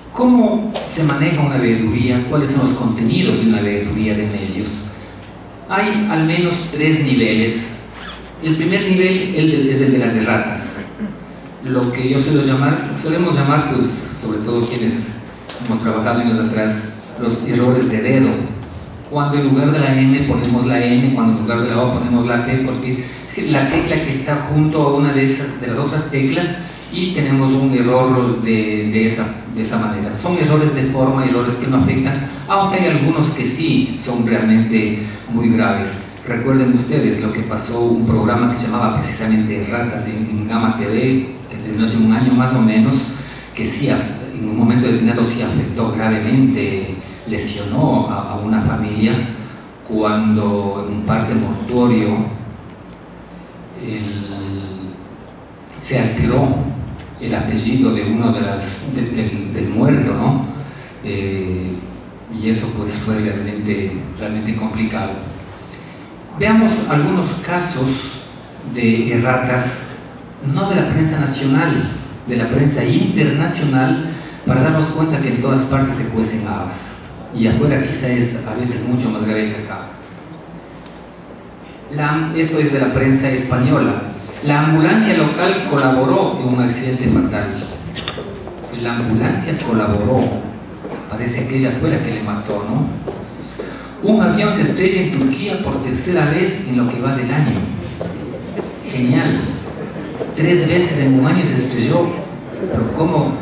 ¿Cómo se maneja una veeduría? ¿Cuáles son los contenidos de una veeduría de medios? Hay al menos 3 niveles. El primer nivel es el de las erratas, lo que yo solemos llamar, pues, sobre todo quienes hemos trabajado años atrás, los errores de dedo. Cuando en lugar de la M ponemos la N, cuando en lugar de la O ponemos la P, es decir, la tecla que está junto a una de las otras teclas, y tenemos un error de esa manera. Son errores de forma, errores que no afectan, aunque hay algunos que sí son realmente muy graves. Recuerden ustedes lo que pasó, un programa que se llamaba precisamente Ratas en Gama TV, que terminó hace un año más o menos, que sí, en un momento determinado sí afectó gravemente, lesionó a una familia, cuando en un parte mortuorio se alteró el apellido de uno del muerto, ¿no? Y eso pues fue realmente complicado. Veamos algunos casos de erratas, no de la prensa nacional, de la prensa internacional, para darnos cuenta que en todas partes se cuecen habas, y afuera quizá es a veces mucho más grave que acá. Esto es de la prensa española. La ambulancia local colaboró en un accidente fatal. La ambulancia colaboró. Parece que ella fue la que le mató, ¿no? Un avión se estrella en Turquía por 3ª vez en lo que va del año. Genial. 3 veces en un año se estrelló. Pero ¿cómo?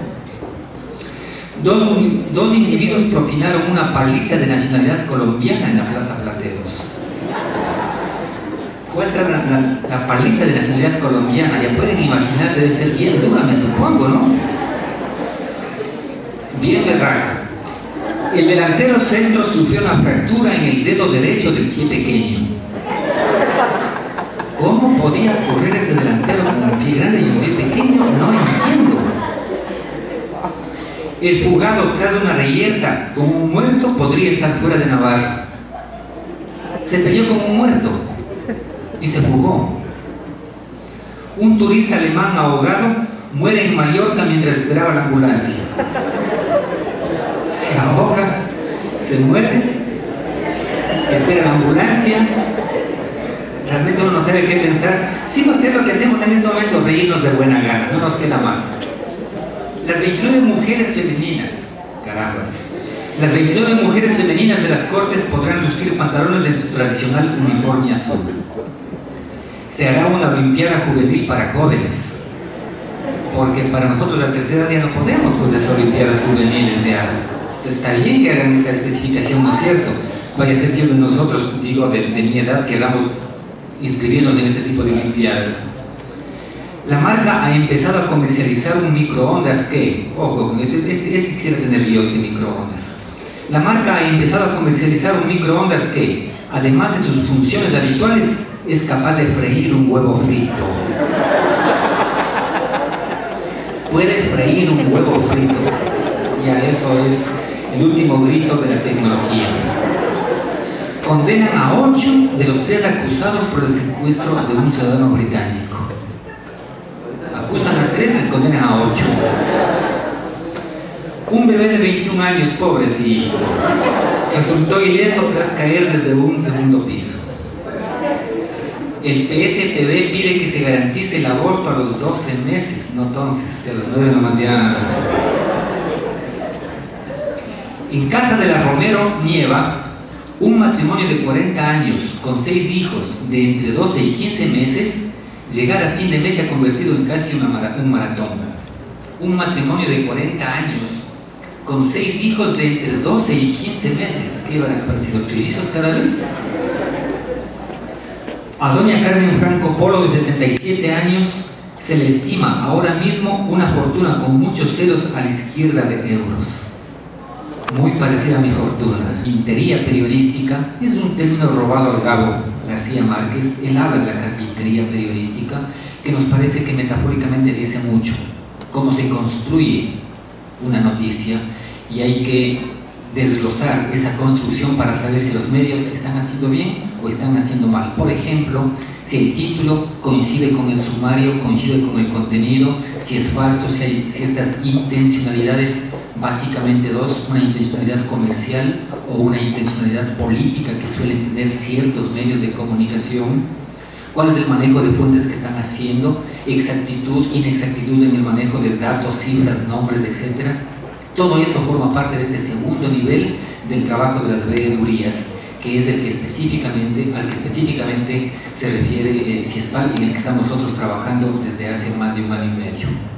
Dos individuos propinaron una paliza de nacionalidad colombiana en la Plaza Plateros. ¿Cuál será la paliza de nacionalidad colombiana? Ya pueden imaginar, debe ser bien dura, me supongo, ¿no? Bien berraca. El delantero centro sufrió una fractura en el dedo derecho del pie pequeño. ¿Cómo podía correr ese delantero con un pie grande y un pie pequeño? No entiendo. El fugado tras una reyerta con un muerto podría estar fuera de Navarra. Se peleó con un muerto y se fugó. Un turista alemán ahogado muere en Mallorca mientras esperaba la ambulancia. Se ahoga, se muere, espera la ambulancia. Realmente uno no sabe qué pensar. Sí, va a ser lo que hacemos en este momento, reírnos de buena gana, no nos queda más. Las 29 mujeres femeninas, carambas, las 29 mujeres femeninas de las Cortes podrán lucir pantalones en su tradicional uniforme azul. Se hará una olimpiada juvenil para jóvenes, porque para nosotros la tercera edad ya no podemos, pues, de esas olimpiadas juveniles ya. Entonces está bien que hagan esa especificación, ¿no es cierto? Vaya a ser que uno de nosotros, digo, de mi edad, queramos inscribirnos en este tipo de olimpiadas. La marca ha empezado a comercializar un microondas que, ojo, este quisiera tener yo, este microondas. La marca ha empezado a comercializar un microondas que, además de sus funciones habituales, es capaz de freír un huevo frito. Puede freír un huevo frito. Ya eso es el último grito de la tecnología. Condenan a 8 de los 3 acusados por el secuestro de un ciudadano británico. Acusan a 3, les condenan a 8. Un bebé de 21 años, pobrecito, resultó ileso tras caer desde un 2.º piso. El PSPB pide que se garantice el aborto a los 12 meses, no entonces, a los 9 nomás ya. En casa de la Romero nieva. Un matrimonio de 40 años con 6 hijos de entre 12 y 15 meses, llegar a fin de mes se ha convertido en casi un maratón. Un matrimonio de 40 años con 6 hijos de entre 12 y 15 meses. ¿Qué van a aparecer? ¿Trillizos cada vez? A doña Carmen Franco Polo, de 77 años, se le estima ahora mismo una fortuna con muchos ceros a la izquierda de euros. Muy parecida a mi fortuna. Carpintería periodística es un término robado al Gabo García Márquez. Él habla de la carpintería periodística, que nos parece que metafóricamente dice mucho. Cómo se construye una noticia, y hay que desglosar esa construcción para saber si los medios están haciendo bien o están haciendo mal. Por ejemplo, si el título coincide con el sumario, coincide con el contenido, si es falso, si hay ciertas intencionalidades, básicamente dos: una intencionalidad comercial o una intencionalidad política que suelen tener ciertos medios de comunicación. ¿Cuál es el manejo de fuentes que están haciendo? Exactitud, inexactitud en el manejo de datos, cifras, nombres, etc. Todo eso forma parte de este segundo nivel del trabajo de las veedurías, que es al que específicamente se refiere CIESPAL, y en el que estamos nosotros trabajando desde hace más de 1 año y medio.